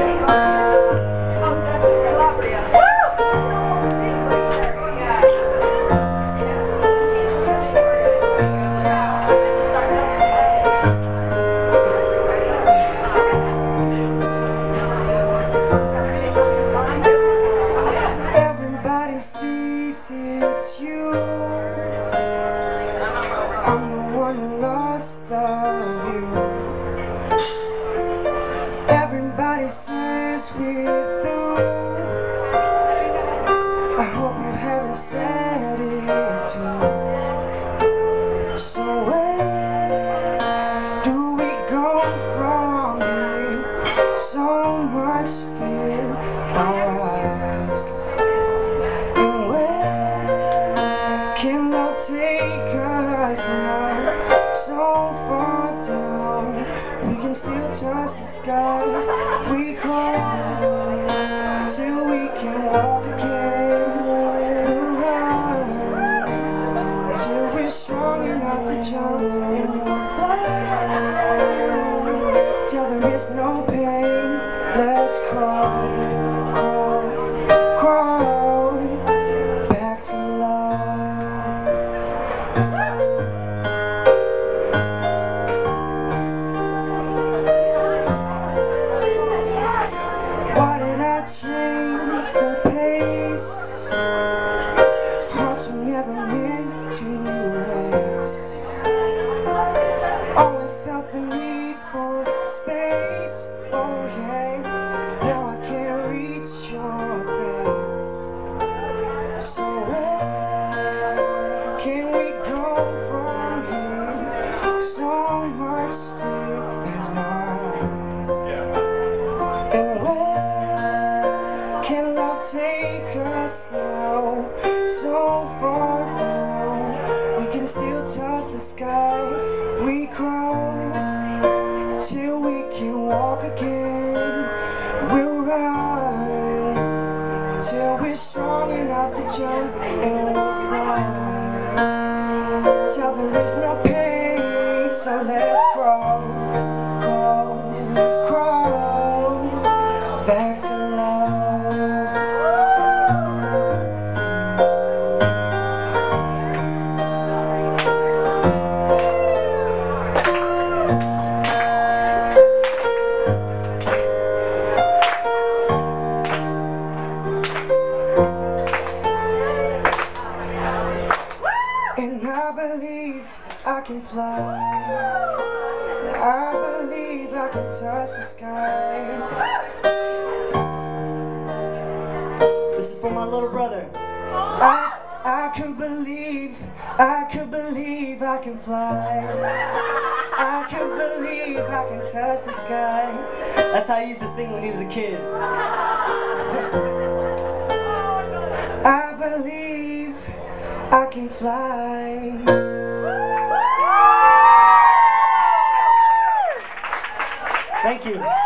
Everybody sees it's you. I'm the one who lost the view. Everybody says we're through. I hope you haven't said it too. So where do we go from here? So much fear in our eyes. And where can love take us now? So far down, we can still touch the sky. We crawl till we can walk again. We'll run till we're strong enough to jump, and we'll fly till there is no pain. Let's crawl, crawl, crawl back to love. Why did I change the pace? Hearts were never meant to race. Always felt the need for space. Oh yeah, now I can't reach your face. So where can we go from here? So much fear in our eyes. And where can love take us now? So far down, we can still touch the sky. We crawl till we can walk again. We'll run till we're strong enough to jump, and we'll fly till there is no pain. So let's crawl, crawl, crawl back to love. And I believe I can fly. I believe I can touch the sky. This is for my little brother. I could believe I can fly. I could believe I can touch the sky. That's how he used to sing when he was a kid. I believe I can fly. Thank you.